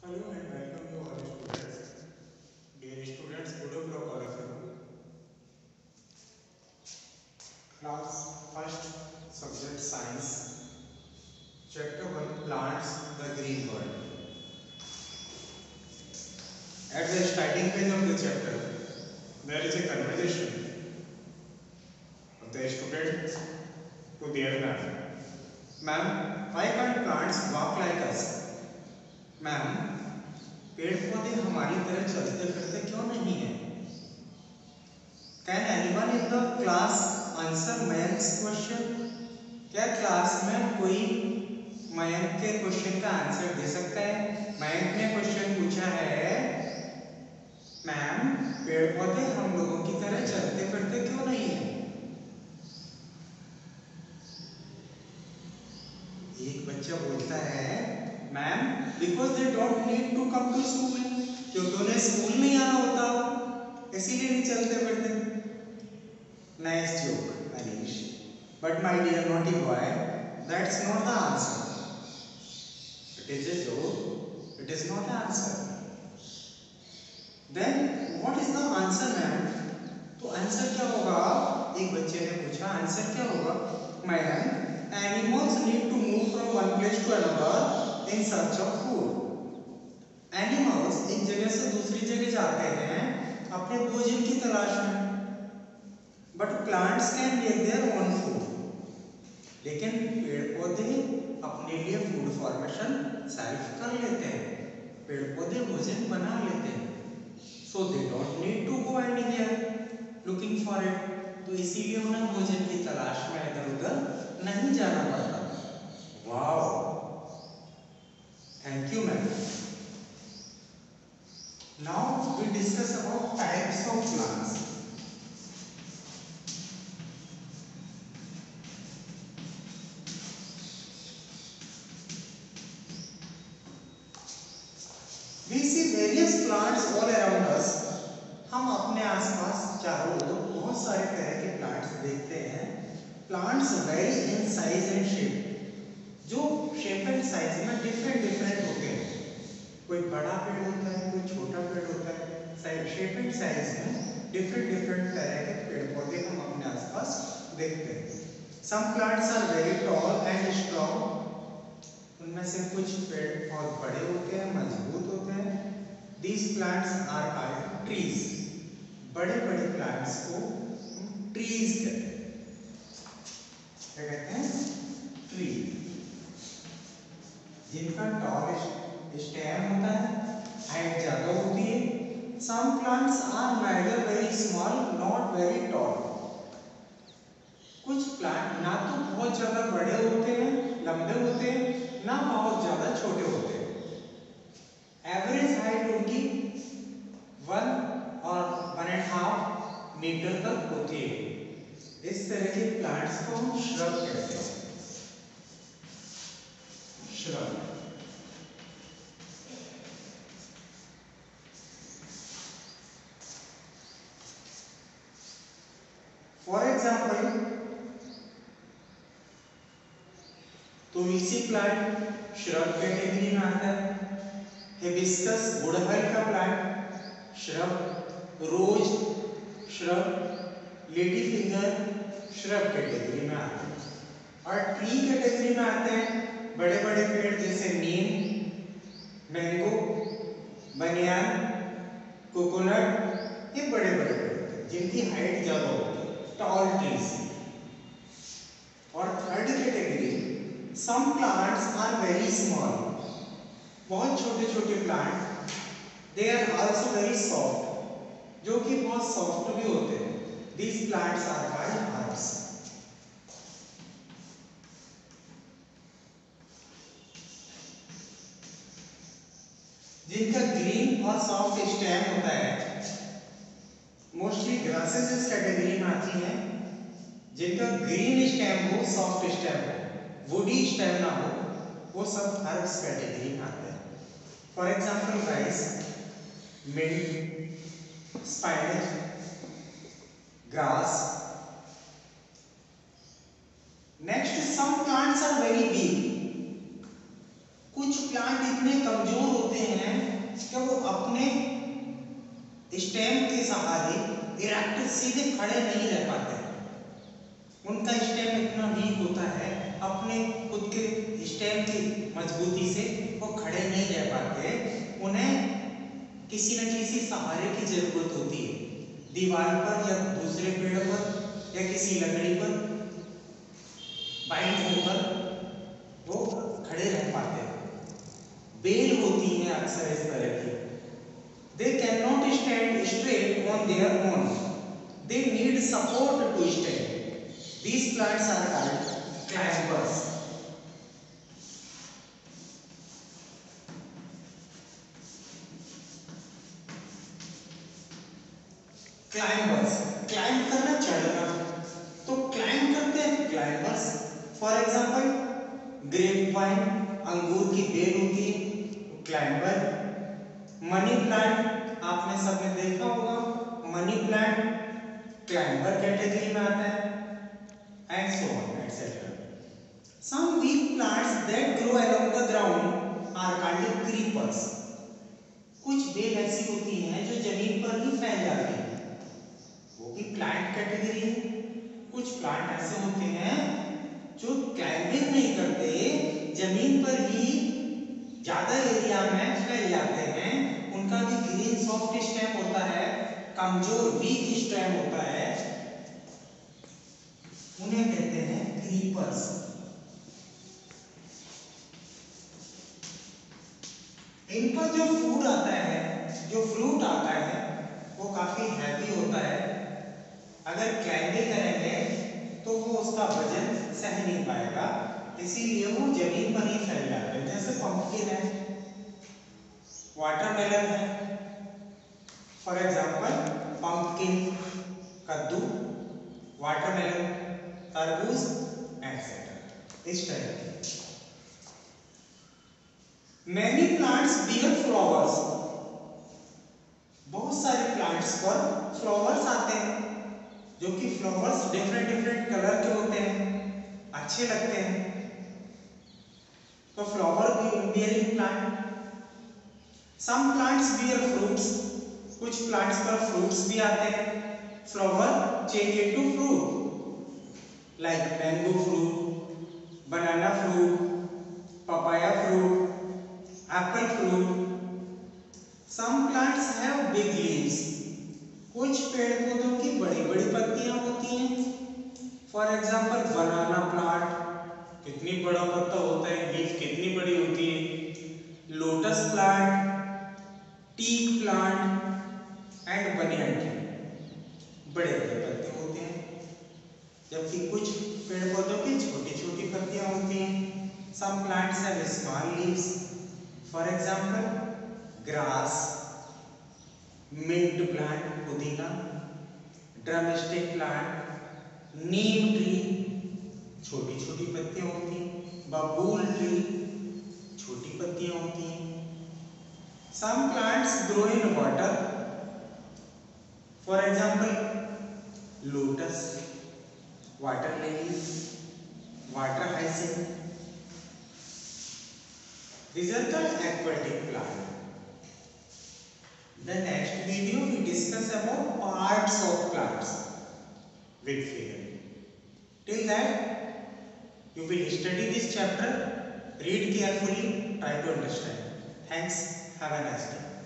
Hello and welcome to all students. Dear students, good of all of you. Class first subject science. Chapter 1 plants the green world. At the starting page of the chapter, there is a conversation of the student to their ma'am. Ma'am, why can't plants walk like us? Ma'am, पेड़ पौधे हमारी तरह चलते फिरते क्यों नहीं है? Can anyone in the class answer Mayank's question? क्या क्लास में कोई मयंक के क्वेश्चन का आंसर दे सकता है? मयंक ने क्वेश्चन पूछा है, मैम पेड़ पौधे हम लोगों की तरह चलते फिरते क्यों नहीं है? एक बच्चा बोलता है, ma'am because they don't need to come to school, क्योंकि उन्हें स्कूल नहीं आना होता इसीलिए नहीं चलते फिरते। Nice joke Anish, but my dear naughty boy, that's not the answer. It is a joke, it is not the answer. Then what is the answer ma'am? तो आंसर क्या होगा? एक बच्चे ने पूछा आंसर क्या होगा? Madam, animals need to move from one place to another in search of food. Animals एक जगह से दूसरी जगह जाते हैं अपने भोजन की तलाश में, but plants can make their own food. लेकिन पेड़ पौधे अपने लिए फूड फॉर्मेशन सेल्फ कर लेते हैं, पेड़ पौधे भोजन बना लेते हैं, so they don't need to go anywhere looking for it. तो इसीलिए उन्हें भोजन की तलाश में इधर उधर नहीं जाना पड़ता। Wow, thank you ma'am. Now we discuss about types of plants. We see various plants all around us. हम अपने आसपास चारों ओर बहुत सारे तरह के प्लांट्स देखते हैं। Plants vary in size and shape, जो शेप एंड साइज में डिफरेंट होते हैं। कोई बड़ा पेड़ होता है, कोई छोटा पेड़ होता है, शेप एंड साइज में डिफरेंट तरह के पेड़ पौधे हम अपने आसपास देखते हैं। Some plants are very tall and strong, उनमें से कुछ पेड़ बहुत बड़े होते हैं, मजबूत होते हैं। These plants are called trees. बड़े बड़े प्लांट्स को ट्रीज कहते हैं। क्या कहते हैं? ट्री, जिनका टॉल स्टेम होता है, हाइट ज्यादा होती है। Some plants are neither very small not very tall. कुछ प्लांट ना तो बहुत ज्यादा बड़े होते हैं, लंबे होते हैं, ना बहुत ज्यादा छोटे होते हैं। एवरेज हाइट उनकी 1 और 1.5 मीटर तक होती है। इस तरह के प्लांट्स को हम श्रब कहते हैं। Shrub, for example tulsi plant shrub category में आता है। हिबिस्कस गुड़हल का plant shrub, rose shrub, lady finger shrub category में आते हैं। और ट्री कैटेगरी में आते हैं बड़े बड़े पेड़ जैसे नीम, मैंगो, बनियान, कोकोनट, ये बड़े बड़े पेड़ जिनकी हाइट ज्यादा होती है, टॉल ट्रीज। और third category, some plants are very small, बहुत छोटे छोटे plant, they are also very soft, जो कि बहुत सॉफ्ट भी होते हैं। These plants are called herbs. जिनका ग्रीन और सॉफ्ट स्टेम होता है, मोस्टली ग्रासेस इस कैटेगरी में आती हैं। जिनका ग्रीन स्टेम हो, सॉफ्ट स्टेम हो, वुडी स्टेम ना हो, वो सब हर्ब्स कैटेगरी में आते हैं। For example rice, mint, spinach, grass. Next, some plants are very weak, कुछ प्लांट इतने कमजोर होते हैं कि वो अपने स्टेम के सहारे इरेक्ट सीधे खड़े नहीं रह पाते। उनका स्टेम इतना वीक होता है, अपने खुद के स्टेम की मजबूती से वो खड़े नहीं रह पाते। उन्हें किसी न किसी सहारे की जरूरत होती है, दीवार पर या दूसरे पेड़ पर या किसी लकड़ी पर बाइंड होकर वो खड़े रह पाते हैं। बेल होती है अक्सर इस तरह की। They cannot stand straight on their own. They need support to stand. These plants are called climbers. Climbers, climb करना, चढ़ना, तो climb करते हैं climbers. For example, grapevine, अंगूर की बेल होती है, climber. मनी प्लांट आपने सबने देखा होगा, मनी प्लांट क्लाइंबर कैटेगरी में आता है, and so on etcetera. Some weak plants that grow along the ground are called creepers. कुछ बेल ऐसी होती हैं जो जमीन पर ही फैल जाती हैं, वो भी प्लांट कैटेगरी है। कुछ प्लांट ऐसे होते हैं जो क्लाइंबिंग नहीं करते, जमीन पर ही ज्यादा एरिया में फैल जाते हैं। उनका भी ग्रीन सॉफ्ट स्टेम होता है, कमजोर वीक स्टेम होता है, उन्हें कहते हैं क्रीपर्स। इनका जो फूड आता है, जो फ्रूट आता है, वो काफी हैवी होता है। अगर क्लाइंबिंग करेंगे तो वो उसका वजन सह नहीं पाएगा, इसीलिए वो जमीन पर ही फैल जाते हैं। जैसे पंपकिन है, वाटरमेलन है, फॉर एग्जाम्पल पंपकिन, कद्दू, वाटरमेलन, तरबूज एटसेट्रा, इस तरह के। Many plants bear flowers. बहुत सारे प्लांट्स पर फ्लावर्स आते हैं, जो कि फ्लावर्स डिफरेंट डिफरेंट कलर के होते हैं, अच्छे लगते हैं, तो flower bearing plant. Some plants bear fruits. कुछ प्लांट्स पर फ्रूट्स भी आते हैं, flower change into fruit, like mango fruit, banana fruit, papaya fruit, apple fruit. Some plants have big leaves. कुछ पेड़ पौधों की बड़ी बड़ी पत्तियां होती हैं, फॉर एग्जाम्पल बनाना प्लांट, कितनी बड़ा पत्ता होता है, लीफ कितनी बड़ी होती है। Lotus plant, teak plant and banyan tree, बड़े बड़े पत्ते होते हैं, जबकि कुछ पेड़ पौधों की छोटी छोटी पत्तियां होती हैं। Some plants have small leaves, for example grass, mint plant, पुदीना, ड्रमस्टिक प्लांट, नीम ट्री, छोटी छोटी पत्तियां होती हैं, बबूल ट्री, छोटी पत्तियां होती हैं। Some plants grow in water, for example lotus, water lily, water hyacinth. These are called aquatic plants. The next video we discuss about parts of plants with figure. Till that, you will study this chapter, read carefully, try to understand. Thanks. Have a nice day.